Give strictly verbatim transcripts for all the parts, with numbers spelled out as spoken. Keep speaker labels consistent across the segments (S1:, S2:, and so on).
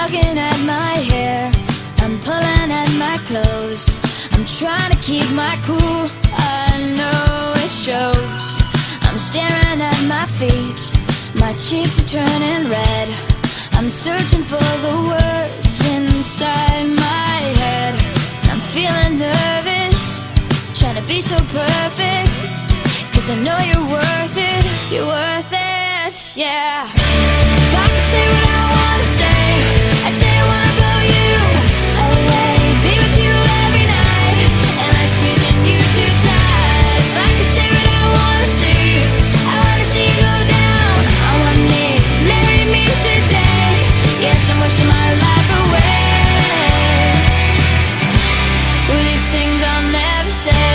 S1: tugging at my hair, I'm pulling at my clothes. I'm trying to keep my cool, I know it shows. I'm staring at my feet, my cheeks are turning red. I'm searching for the words inside my head. I'm feeling nervous, trying to be so perfect, 'cause I know you're worth it, you're worth it, yeah. If I could say what I wanna say, I'd say I wanna blow you away, be with you every night, and I'm squeezing you too tight. If I could say what I wanna see, I wanna see you go down on one knee, marry me today. Yes, I'm wishing my life away. Well, these things I'll never say.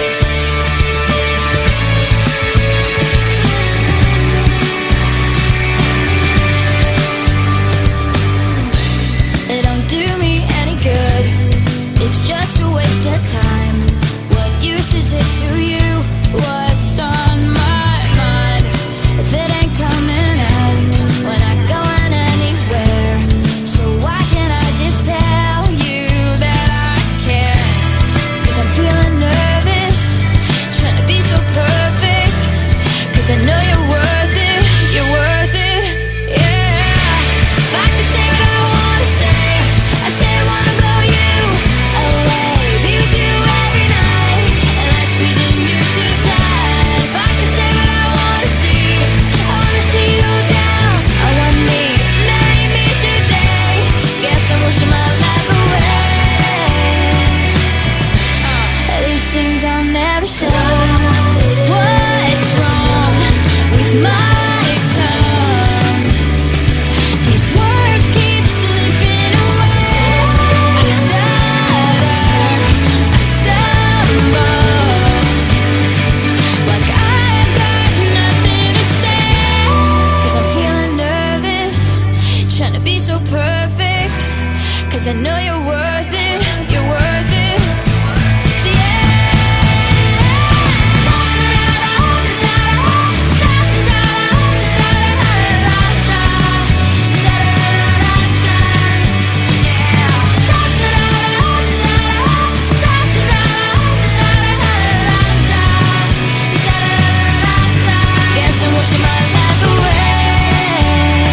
S1: Is it to you? What's on my mind? If it ain't coming out, we're not going anywhere. So why can't I just tell you that I care? 'Cause I'm feeling nervous, trying to be so perfect, 'cause I know you're worth it, you're worth it, yeah. If I could say what I wanna say, I say I wanna blow you away, be with you every night, squeezing you too tight. If I can say what I wanna see, I wanna see you go down on one knee, marry me today. Guess I'm wishing my life away. uh, These things I'll never say. What's wrong with my tongue? These words keep slipping away. I stutter, I stumble, like I've got nothing to say. 'Cause I'm feeling nervous, trying to be so perfect, 'cause I know you're worth it, you're worth it, wishing my life away.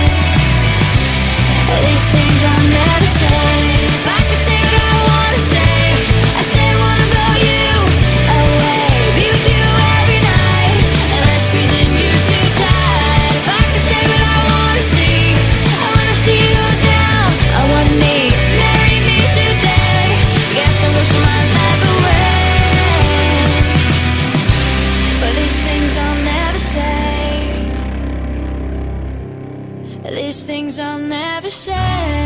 S1: These things I'll never say. If I could say what I wanna say, I say I wanna blow you away, be with you every night, and I'm squeezing you too tight. If I could say what I wanna see, I wanna see you go down on one knee, marry me today. Yes, I'm wishing my life away. But these things I'll never say. These things I'll never say.